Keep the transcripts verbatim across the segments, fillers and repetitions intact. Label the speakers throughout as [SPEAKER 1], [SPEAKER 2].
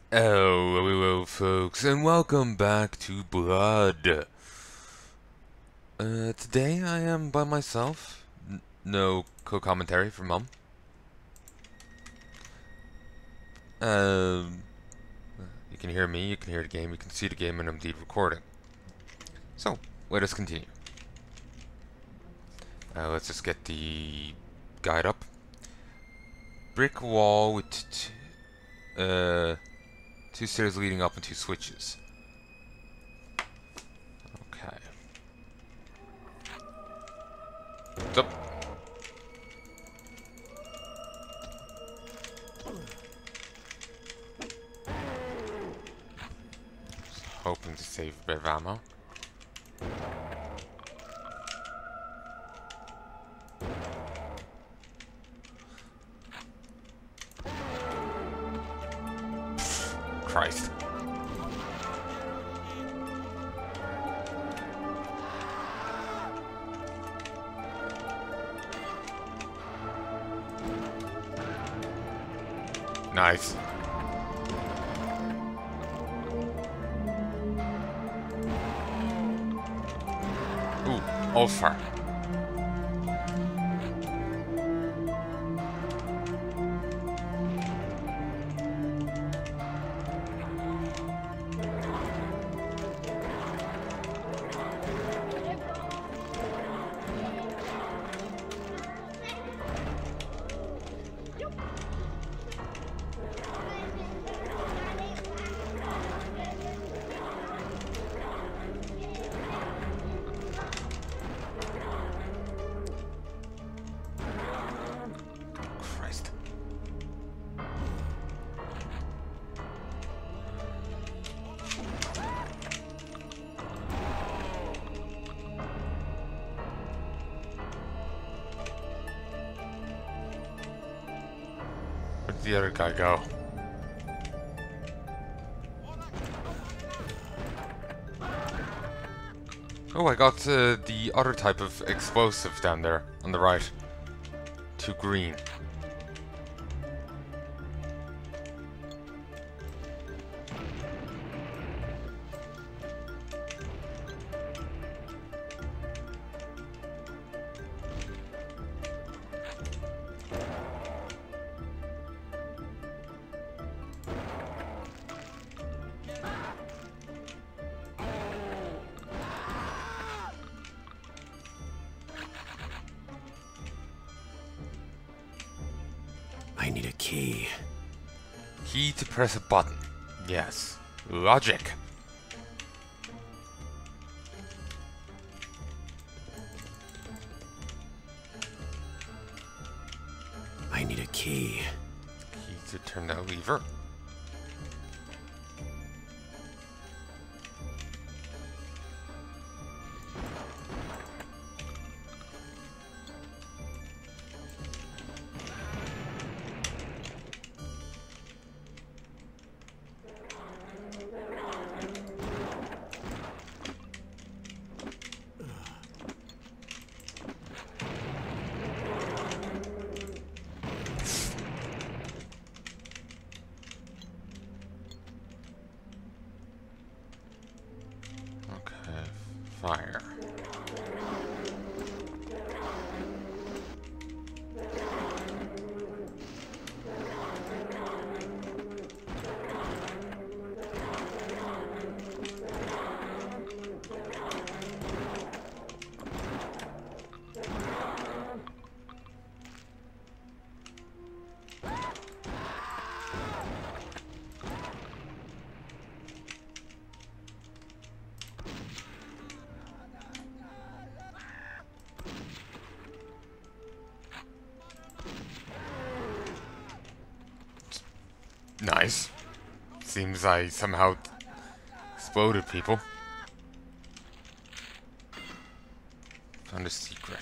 [SPEAKER 1] Hello, hello, folks, and welcome back to Blood. Uh, today I am by myself. N no co-commentary from Mom. Um, you can hear me, you can hear the game, you can see the game, and I'm indeed recording. So, let us continue. Uh, let's just get the guide up. Brick wall with t uh, two stairs leading up and two switches. Okay. What's up? Hoping to save a bit of ammo. Christ. Nice. Ooh, offer. Where'd the other guy go? Oh, I got uh, the other type of explosive down there on the right. Two green.
[SPEAKER 2] I need a key.
[SPEAKER 1] Key to press a button. Yes. Logic.
[SPEAKER 2] I need a key.
[SPEAKER 1] Key to turn that lever. Fire. Nice. Seems I somehow exploded people. Found a secret.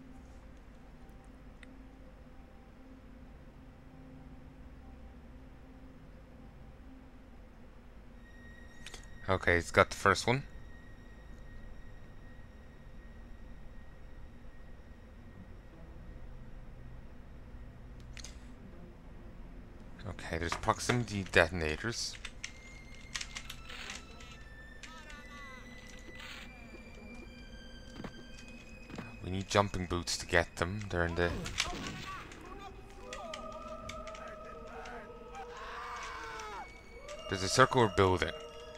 [SPEAKER 1] Okay, it's got the first one. Okay, there's proximity detonators. We need jumping boots to get them. They're in the... There's a circular building.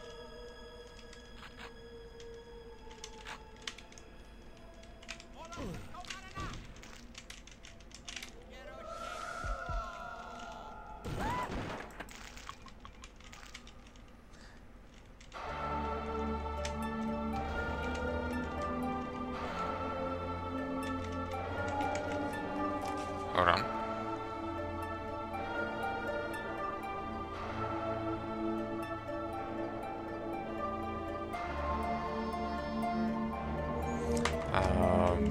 [SPEAKER 1] Hold on. Um,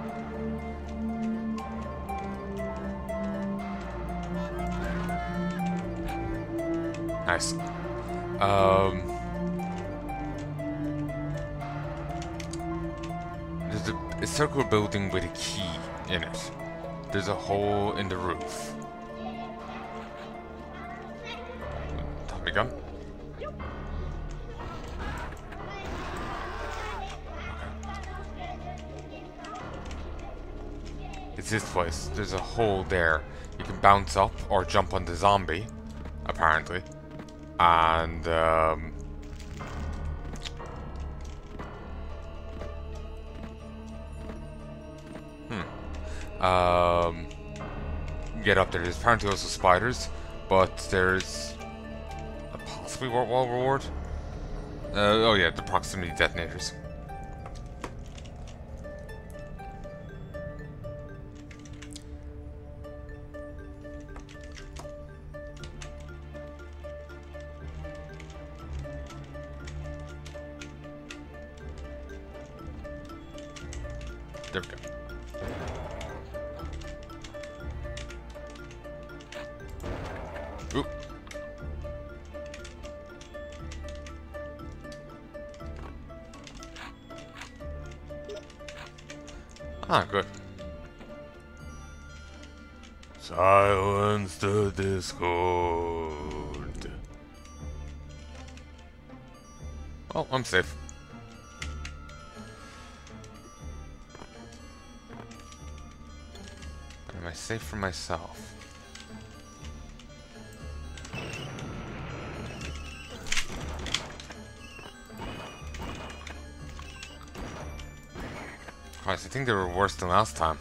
[SPEAKER 1] nice. Um, there's a, a circular building with a key in it. There's a hole in the roof. Tommy gun. It's this place. There's a hole there. You can bounce up or jump on the zombie, apparently. And, um... Hmm. Um... Get up there. There's apparently also spiders, but there's a possibly wall reward. Uh, oh yeah, the proximity detonators. There we go. Oop. Ah, good. Silence the Discord. Oh, I'm safe. But am I safe for myself? Christ, I think they were worse than last time.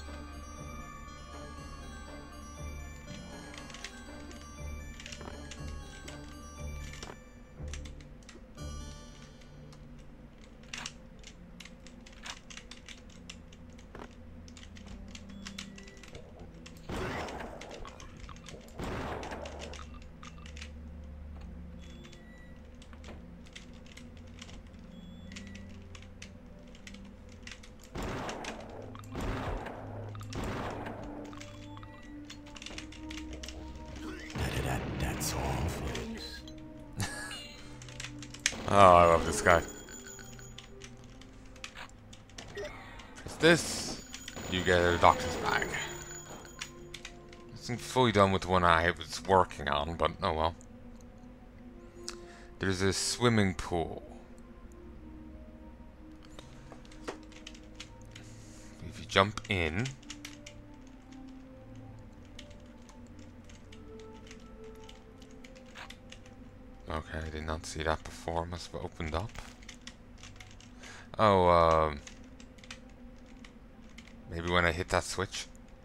[SPEAKER 1] Oh, I love this guy. It's this. You get a doctor's bag. Isn't fully done with the one I was working on, but oh well. There's a swimming pool. If you jump in. Okay, I did not see that before. Must have opened up. Oh, um... maybe when I hit that switch?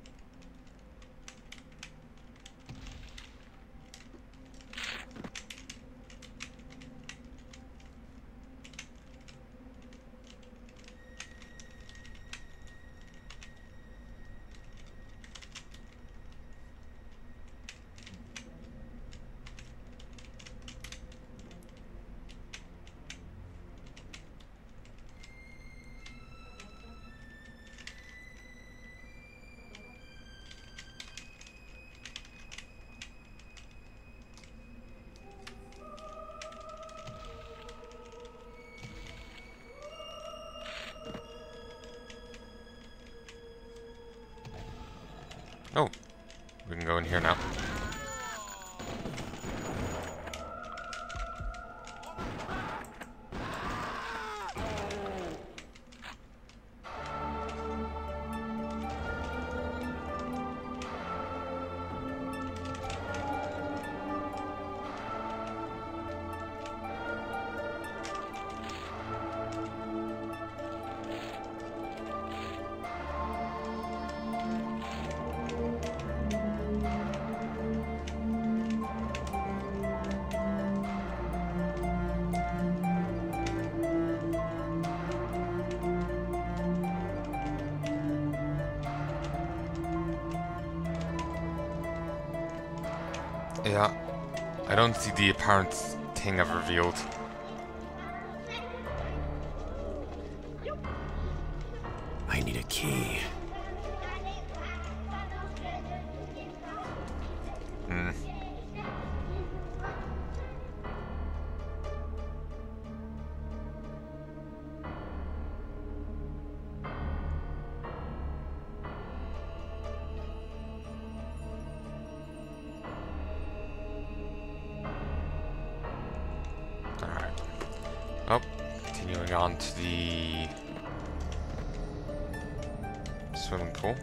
[SPEAKER 1] Oh, we can go in here now. Yeah, I don't see the apparent thing I've revealed.
[SPEAKER 2] I need a key.
[SPEAKER 1] Hmm. Alright. Oh, continuing on to the swimming pool.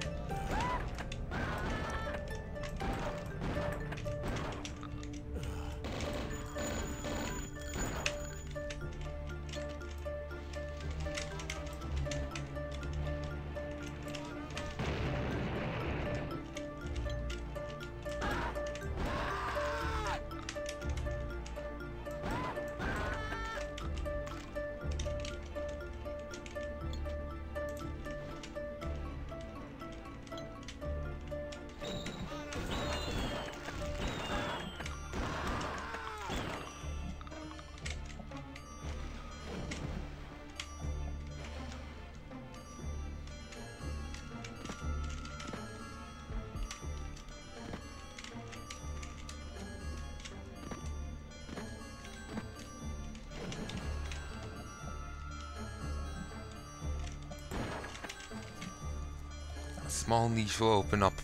[SPEAKER 1] A small niche will open up.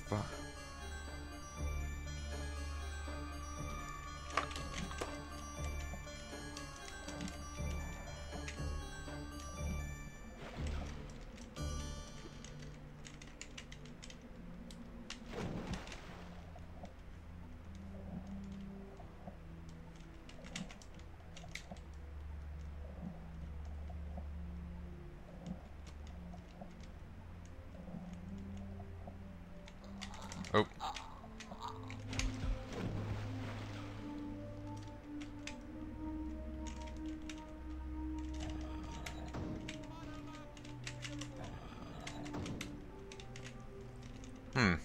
[SPEAKER 1] Oh. Hmm.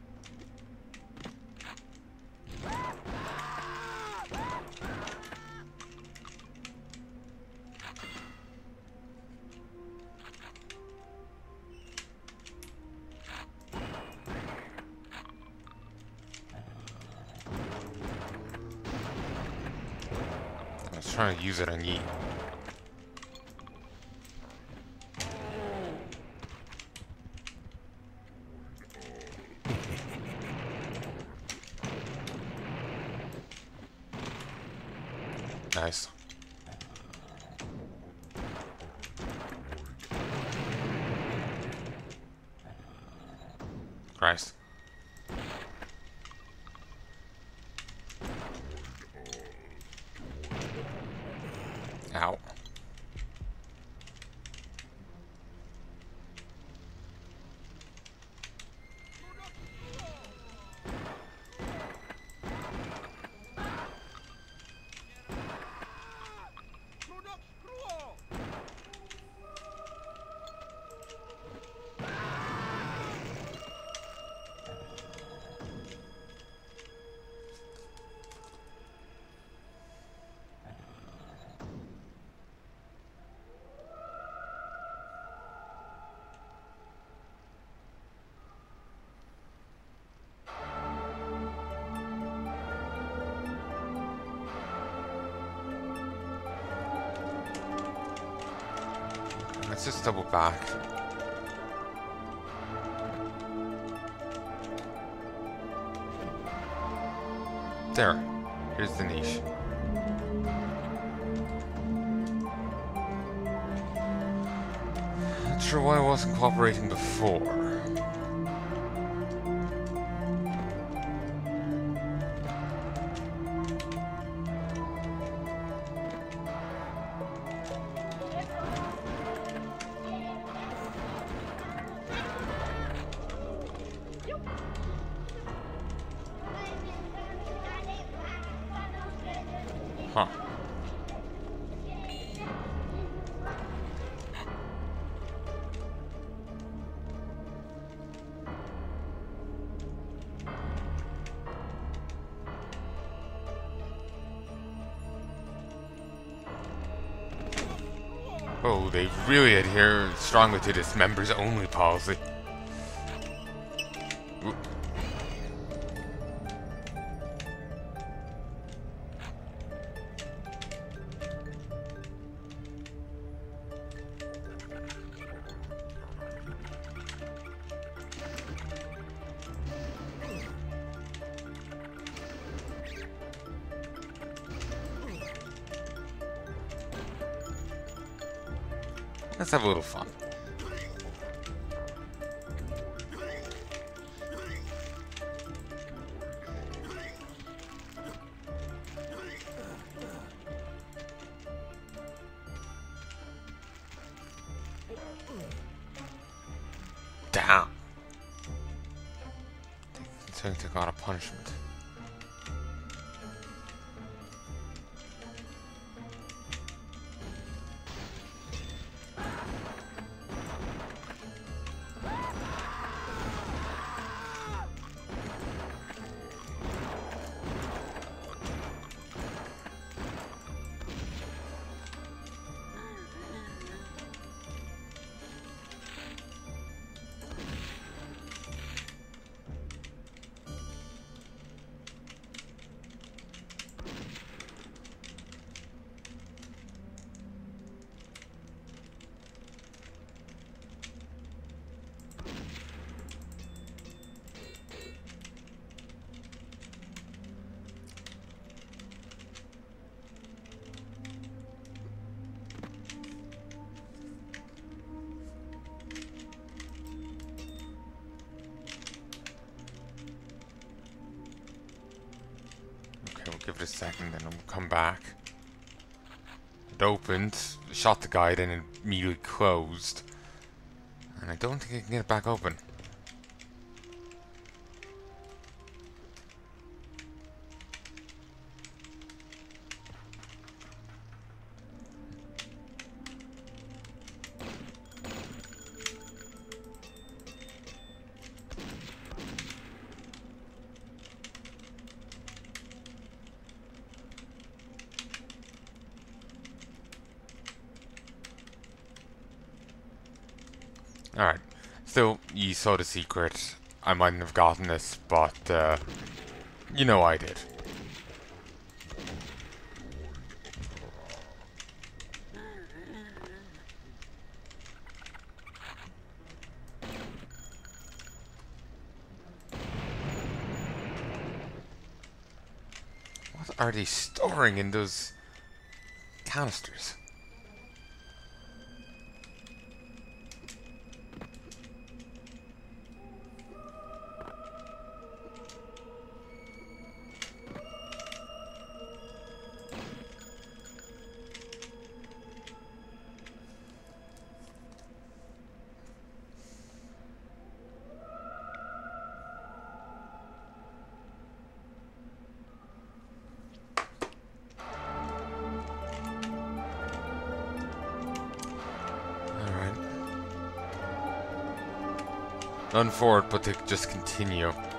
[SPEAKER 1] I was trying to use it on Yeet. Nice. Christ. Ow. Let's just double back. There. Here's the niche. Not sure why I wasn't cooperating before. Huh. Oh, they really adhere strongly to this members-only policy. Ooh. Let's have a little fun. Damn. I think they got a punishment. Give it a second, then we'll come back. It opened, shot the guy, then it immediately closed. And I don't think I can get it back open. Alright, still, you saw the secret. I mightn't have gotten this, but, uh, you know I did. What are they storing in those canisters? None forward, but to just continue.